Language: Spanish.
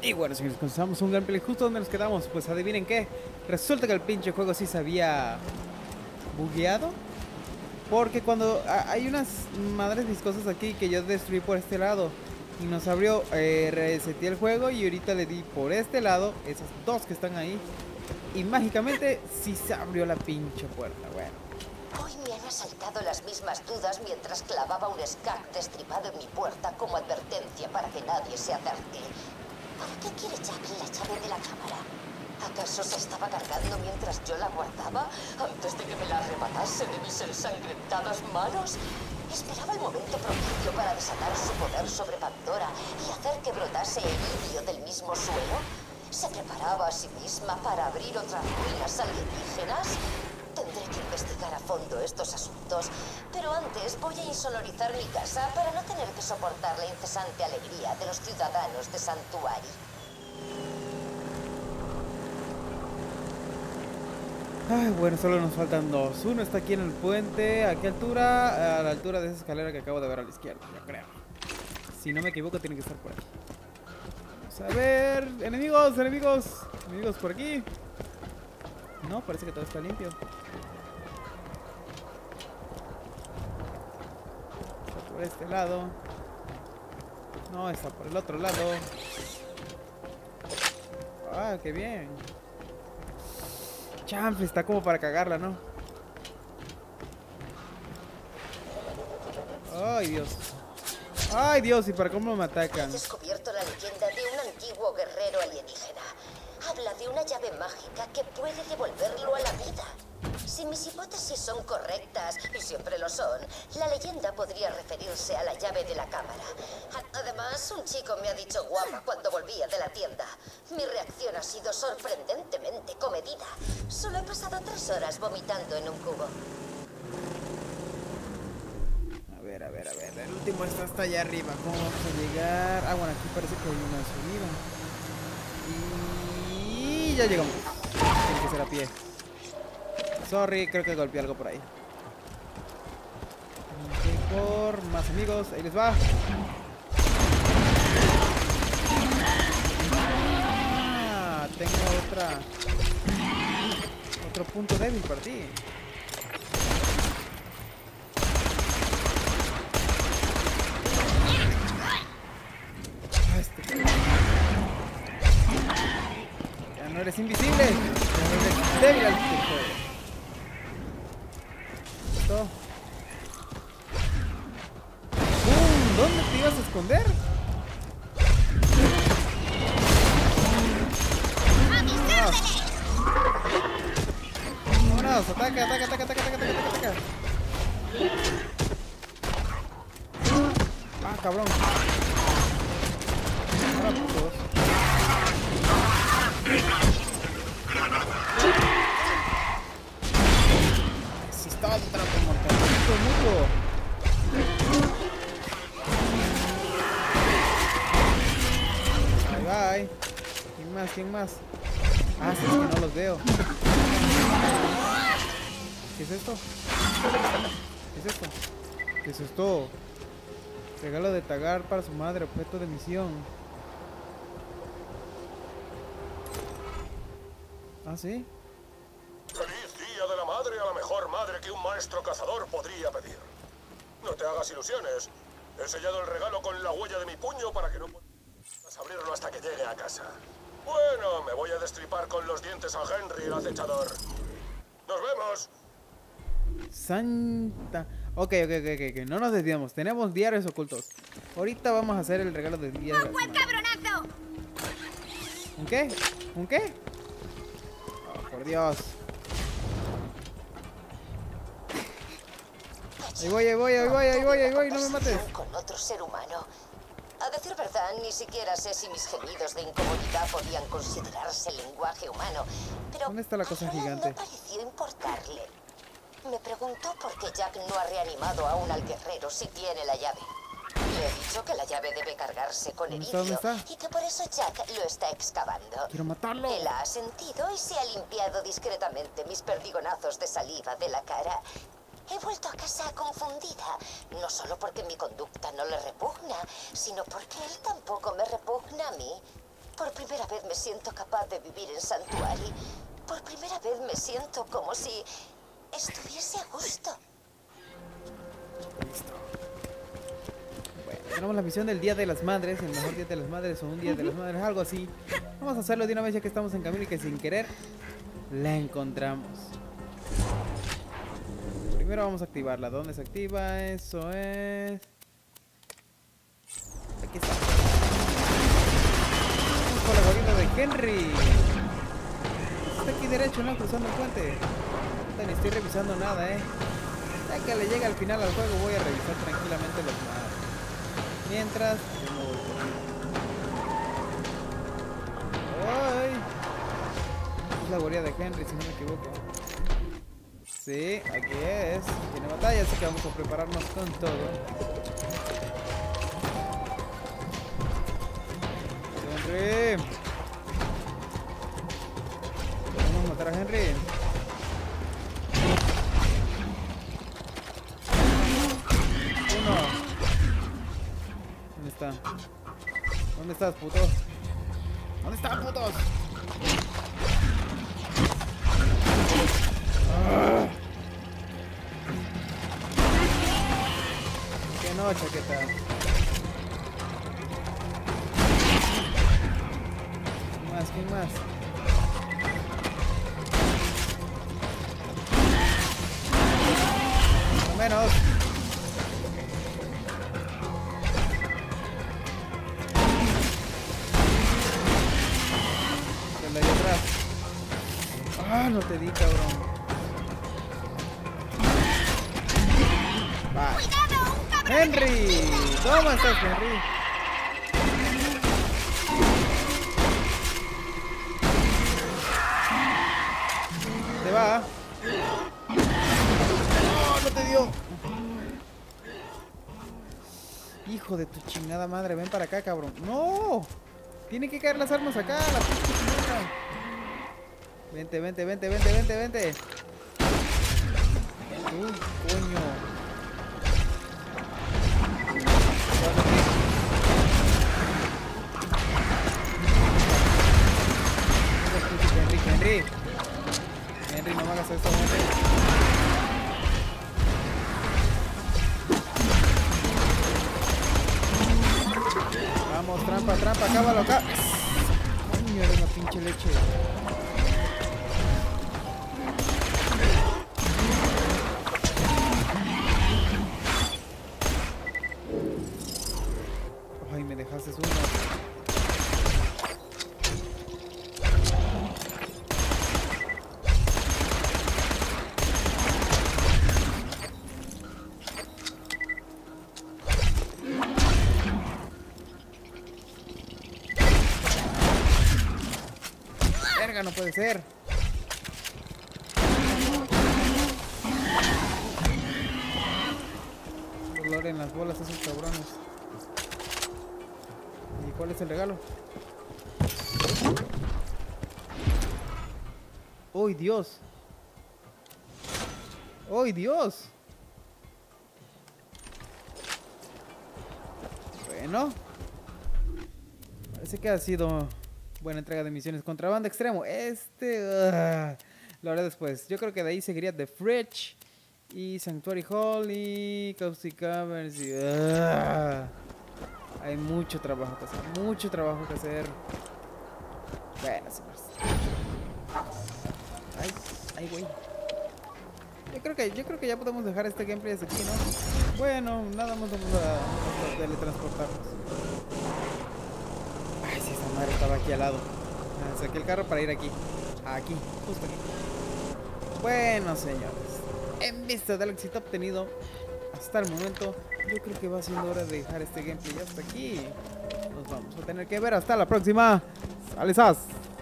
Y bueno, señores, comenzamos un gameplay justo donde nos quedamos. Pues adivinen qué. Resulta que el pinche juego sí se había bugueado. Porque cuando hay unas madres viscosas aquí que yo destruí por este lado y nos abrió, reseteé el juego y ahorita le di por este lado, esas dos que están ahí. Y mágicamente sí se abrió la pinche puerta. Bueno. Hoy me han asaltado las mismas dudas mientras clavaba un skag destripado en mi puerta como advertencia para que nadie se acerque. ¿Para qué quiere Jack la llave de la cámara? ¿Acaso se estaba cargando mientras yo la guardaba antes de que me la arrebatase de mis ensangrentadas manos? Esperaba el momento propicio para desatar su poder sobre Pandora y hacer que brotase iridio del mismo suelo. ¿Se preparaba a sí misma para abrir otras ruinas alienígenas? Tendré que investigar a fondo estos asuntos, pero antes voy a insonorizar mi casa para no tener que soportar la incesante alegría de los ciudadanos de Santuari. Ay, bueno, solo nos faltan dos. Uno está aquí en el puente. ¿A qué altura? A la altura de esa escalera que acabo de ver a la izquierda, yo creo. Si no me equivoco, tiene que estar por aquí. Vamos a ver. Enemigos, enemigos. Enemigos por aquí. No, parece que todo está limpio. Está por este lado. No, está por el otro lado. Ah, qué bien. Chanfle, está como para cagarla, ¿no? Ay, Dios. Ay, Dios, ¿y para cómo me He atacan? descubierto la leyenda de un antiguo guerrero alienígena. Habla de una llave mágica que puede devolverlo a la vida. Si mis hipótesis son correctas, y siempre lo son, la leyenda podría referirse a la llave de la cámara. Además, un chico me ha dicho guapa cuando volvía de la tienda. Mi reacción ha sido sorprendentemente comedida. Solo he pasado 3 horas vomitando en un cubo. A ver, a ver, a ver. El último está hasta allá arriba. ¿Cómo vamos a llegar? Ah, bueno, aquí parece que hay una subida. Y ya llegamos. Tiene que ser a pie. Sorry, creo que golpeé algo por ahí. Ok, por más amigos. Ahí les va. Ah, tengo otro punto débil para ti. Ya no eres invisible. Ya no eres débil al juego. ¿Listo? ¿Dónde te ibas a esconder? Vámonos, ataca, ataca, ataca, ataca, ataca, ataca, ataca. Ah, cabrón. Ahora, putos. Si estaba detrás de montañito, mucho. Bye, bye. ¿Quién más? ¿Quién más? Ah, sí, es que no los veo. ¿Qué es esto? ¿Qué es esto? ¿Qué es esto? Regalo de Tagar para su madre, objeto de misión. ¿Ah, sí? ¡Feliz Día de la Madre a la mejor madre que un maestro cazador podría pedir! No te hagas ilusiones. He sellado el regalo con la huella de mi puño para que no puedas abrirlo hasta que llegue a casa. Bueno, me voy a destripar con los dientes a Henry, el acechador. ¡Nos vemos! Santa... Ok, no nos desviamos. Tenemos diarios ocultos. Ahorita vamos a hacer el regalo del día de la ¡Buen semana. cabronazo! ¿Un qué? ¿Un qué? Oh, por Dios. Ahí voy, ahí voy, ahí voy, ahí voy, ahí voy, no me mates. Con otro ser humano. A decir verdad, ni siquiera sé si mis gemidos de incomodidad podían considerarse lenguaje humano, pero ¿Dónde está la cosa a él gigante? no pareció importarle. Me preguntó por qué Jack no ha reanimado aún al guerrero si tiene la llave. Le he dicho que la llave debe cargarse con ¿Dónde está? ericio ¿Dónde está? y que por eso Jack lo está excavando. Quiero matarlo. Él ha asentido y se ha limpiado discretamente mis perdigonazos de saliva de la cara. He vuelto a casa confundida, no solo porque mi conducta no le repugna, sino porque él tampoco me repugna a mí. Por primera vez me siento capaz de vivir en Sanctuary. Por primera vez me siento como si estuviese a gusto. Listo. Bueno, tenemos la misión del Día de las Madres, el mejor Día de las Madres o un Día de las Madres, algo así. Vamos a hacerlo de una vez ya que estamos en camino y que sin querer la encontramos. Primero vamos a activarla. ¿Dónde se activa? Eso es... Aquí está. Vamos por la guarida de Henry. Está aquí derecho, ¿no? Cruzando el puente. Ni estoy revisando nada, Ya que le llegue al final al juego voy a revisar tranquilamente los mapas. Mientras... ¡Ay! Es la guarida de Henry, si no me equivoco. Sí, aquí es. Tiene batalla, así que vamos a prepararnos con todo. Henry. Vamos a matar a Henry. Uno. ¿Dónde está? ¿Dónde estás, putos? ¿Dónde están, putos? Que no, chaqueta. ¿Quién más? Lo menos. El de ahí atrás. Ah, no te di, cabrón. Vale. Henry, ¿cómo estás, Henry? Te va. No, no te dio. Hijo de tu chingada madre, ven para acá, cabrón. No. Tienen que caer las armas acá, la pinche chingada. Vente, vente, vente, vente, vente, vente. Uy, coño. Henry. Henry, no me hagas esto, Henry. Vamos, trampa, trampa, cábalo acá. Coño, eres una pinche leche. Ay, me dejaste uno. No puede ser. Dolor en las bolas esos cabrones. ¿Y cuál es el regalo? ¡Oh, Dios! ¡Oh, Dios! Bueno. Parece que ha sido buena entrega de misiones. Contrabando extremo. Lo haré después. Yo creo que de ahí seguiría The Fridge y Sanctuary Hall y Caustic Caverns y... hay mucho trabajo que hacer. Mucho trabajo que hacer. Bueno, señores. Ay, güey. Yo creo que ya podemos dejar este gameplay desde aquí, ¿no? Bueno, nada más vamos a teletransportarnos. Ay, si esa madre estaba aquí al lado. Saqué el carro para ir aquí. Aquí, justo aquí. Bueno, señores, en vista del éxito obtenido hasta el momento, yo creo que va siendo hora de dejar este gameplay hasta aquí. Nos vamos a tener que ver hasta la próxima. ¡Sale, sas!